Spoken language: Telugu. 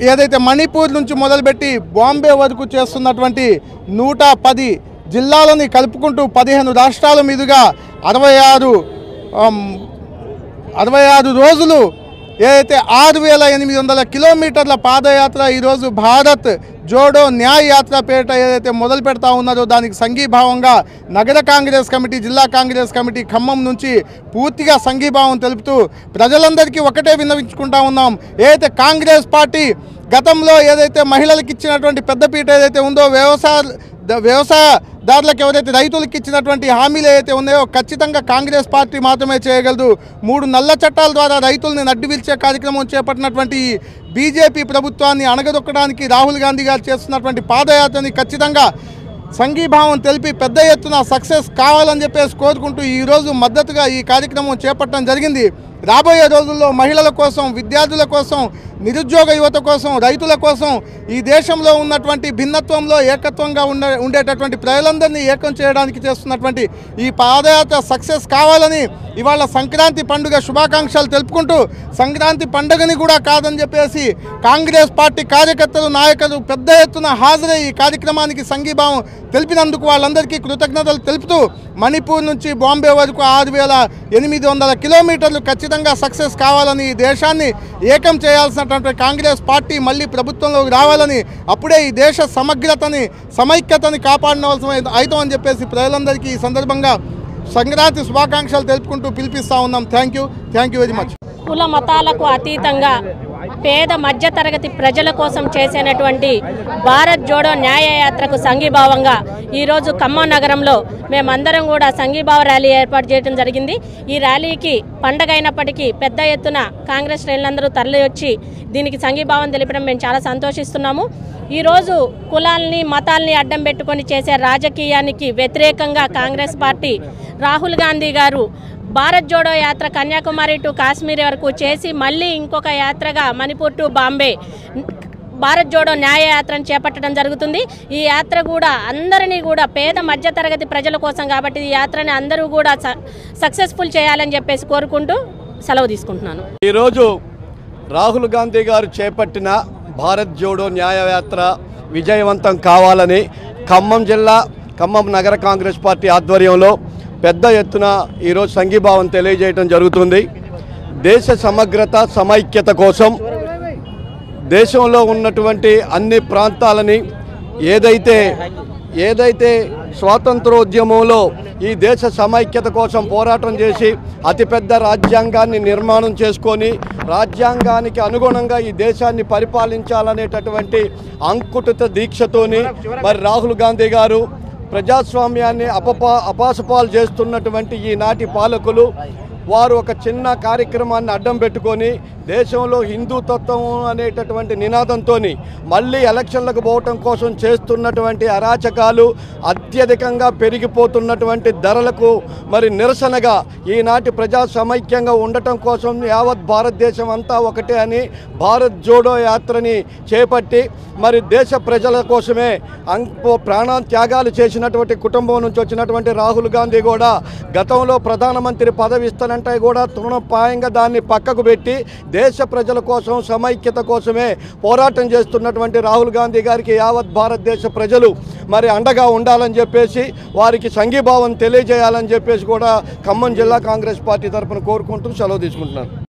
ఏదైతే మణిపూర్ నుంచి మొదలుపెట్టి బాంబే వరకు చేస్తున్నటువంటి 110 జిల్లాలని కలుపుకుంటూ 15 రాష్ట్రాల మీదుగా 66 రోజులు ఏదైతే 6800 కిలోమీటర్ల పాదయాత్ర ఈరోజు భారత్ జోడో న్యాయ యాత్ర పేరిట ఏదైతే మొదలు పెడతా ఉన్నారో దానికి సంఘీభావంగా నగర కాంగ్రెస్ కమిటీ, జిల్లా కాంగ్రెస్ కమిటీ ఖమ్మం నుంచి పూర్తిగా సంఘీభావం తెలుపుతూ ప్రజలందరికీ ఒకటే విన్నవించుకుంటా ఉన్నాం. ఏదైతే కాంగ్రెస్ పార్టీ గతంలో ఏదైతే మహిళలకు ఇచ్చినటువంటి పెద్దపీట ఏదైతే ఉందో, వ్యవసాయదారులకు ఎవరైతే రైతులకు ఇచ్చినటువంటి హామీలు ఏవైతే ఉన్నాయో ఖచ్చితంగా కాంగ్రెస్ పార్టీ మాత్రమే చేయగలదు. 3 నల్ల చట్టాల ద్వారా రైతుల్ని నడ్డివిల్చే కార్యక్రమం చేపట్టినటువంటి బీజేపీ ప్రభుత్వాన్ని అణగదొక్కడానికి రాహుల్ గాంధీ గారు చేస్తున్నటువంటి పాదయాత్రని ఖచ్చితంగా సంఘీభావం తెలిపి పెద్ద ఎత్తున సక్సెస్ కావాలని చెప్పేసి కోరుకుంటూ ఈరోజు మద్దతుగా ఈ కార్యక్రమం చేపట్టడం జరిగింది. రాబోయే రోజుల్లో మహిళల కోసం, విద్యార్థుల కోసం, నిరుద్యోగ యువత కోసం, రైతుల కోసం, ఈ దేశంలో ఉన్నటువంటి భిన్నత్వంలో ఏకత్వంగా ఉండేటటువంటి ప్రజలందరినీ ఏకం చేయడానికి చేస్తున్నటువంటి ఈ పాదయాత్ర సక్సెస్ కావాలని ఇవాళ సంక్రాంతి పండుగ శుభాకాంక్షలు తెలుపుకుంటూ, సంక్రాంతి పండుగని కూడా కాదని చెప్పేసి కాంగ్రెస్ పార్టీ కార్యకర్తలు, నాయకులు పెద్ద ఎత్తున హాజరై ఈ కార్యక్రమానికి సంఘీభావం తెలిపినందుకు వాళ్ళందరికీ కృతజ్ఞతలు తెలుపుతూ, మణిపూర్ నుంచి బాంబే వరకు 6800 కిలోమీటర్లు ఖచ్చితంగా సక్సెస్ కావాలని, ఈ దేశాన్ని ఏకం చేయాల్సినటువంటి కాంగ్రెస్ పార్టీ మళ్ళీ ప్రభుత్వంలోకి రావాలని, అప్పుడే ఈ దేశ సమగ్రతని, సమైక్యతని కాపాడవలసిన అవుతామని చెప్పేసి ప్రజలందరికీ ఈ సందర్భంగా సంక్రాంతి శుభాకాంక్షలు తెలుపుకుంటూ పిలిపిస్తా ఉన్నాం. Thank you very much. కుల మతాలకు అతీతంగా పేద మధ్యతరగతి ప్రజల కోసం చేసేటువంటి భారత్ జోడో న్యాయ యాత్రకు సంఘీభావంగా ఈరోజు ఖమ్మం నగరంలో మేమందరం కూడా సంఘీభావ ర్యాలీ ఏర్పాటు చేయడం జరిగింది. ఈ ర్యాలీకి పండగ అయినప్పటికీ పెద్ద ఎత్తున కాంగ్రెస్ శ్రేణులందరూ తరలి వచ్చి దీనికి సంఘీభావం తెలిపడం మేము చాలా సంతోషిస్తున్నాము. ఈరోజు కులాల్ని, మతాల్ని అడ్డం పెట్టుకొని చేసే రాజకీయానికి వ్యతిరేకంగా కాంగ్రెస్ పార్టీ రాహుల్ గాంధీ గారు భారత్ జోడో యాత్ర కన్యాకుమారి టు కాశ్మీర్ వరకు చేసి మళ్ళీ ఇంకొక యాత్రగా మణిపూర్ టు బాంబే భారత్ జోడో న్యాయ యాత్రను చేపట్టడం జరుగుతుంది. ఈ యాత్ర కూడా అందరినీ కూడా పేద మధ్యతరగతి ప్రజల కోసం కాబట్టి ఈ యాత్రని అందరూ కూడా సక్సెస్ఫుల్ చేయాలని చెప్పేసి కోరుకుంటూ సెలవు తీసుకుంటున్నాను. ఈరోజు రాహుల్ గాంధీ గారు చేపట్టిన భారత్ జోడో న్యాయ యాత్ర విజయవంతం కావాలని ఖమ్మం జిల్లా, ఖమ్మం నగర కాంగ్రెస్ పార్టీ ఆధ్వర్యంలో పెద్ద ఎత్తున ఈరోజు సంఘీభావం తెలియజేయడం జరుగుతుంది. దేశ సమగ్రత, సమైక్యత కోసం దేశంలో ఉన్నటువంటి అన్ని ప్రాంతాలని ఏదైతే స్వాతంత్రోద్యమంలో ఈ దేశ సమైక్యత కోసం పోరాటం చేసి అతిపెద్ద రాజ్యాంగాన్ని నిర్మాణం చేసుకొని రాజ్యాంగానికి అనుగుణంగా ఈ దేశాన్ని పరిపాలించాలనేటటువంటి అంకుటిత దీక్షతోని మరి రాహుల్ గాంధీ గారు ప్రజాస్వామ్యాన్ని అపాసపాలు చేస్తున్నటువంటి ఈనాటి పాలకులు వారు ఒక చిన్న కార్యక్రమాన్ని అడ్డం పెట్టుకొని దేశంలో హిందూతత్వం అనేటటువంటి నినాదంతో మళ్ళీ ఎలక్షన్లకు పోవటం కోసం చేస్తున్నటువంటి అరాచకాలు, అత్యధికంగా పెరిగిపోతున్నటువంటి ధరలకు మరి నిరసనగా ఈనాటి ప్రజా సమైక్యంగా ఉండటం కోసం యావత్ భారతదేశం అంతా ఒకటే అని భారత్ జోడో యాత్రని చేపట్టి మరి దేశ ప్రజల కోసమే ప్రాణత్యాగాలు చేసినటువంటి కుటుంబం నుంచి వచ్చినటువంటి రాహుల్ గాంధీ కూడా గతంలో ప్రధానమంత్రి పదవి ఇస్తానంటే కూడా తృణప్రాయంగా దాన్ని పక్కకు పెట్టి దేశ ప్రజల కోసం, సమైక్యత కోసమే పోరాటం చేస్తున్నటువంటి రాహుల్ గాంధీ గారికి యావత్ భారతదేశ ప్రజలు మరి అండగా ఉండాలని చెప్పేసి, వారికి సంఘీభావం తెలియజేయాలని చెప్పేసి కూడా ఖమ్మం జిల్లా కాంగ్రెస్ పార్టీ తరఫున కోరుకుంటూ సెలవు తీసుకుంటున్నాను.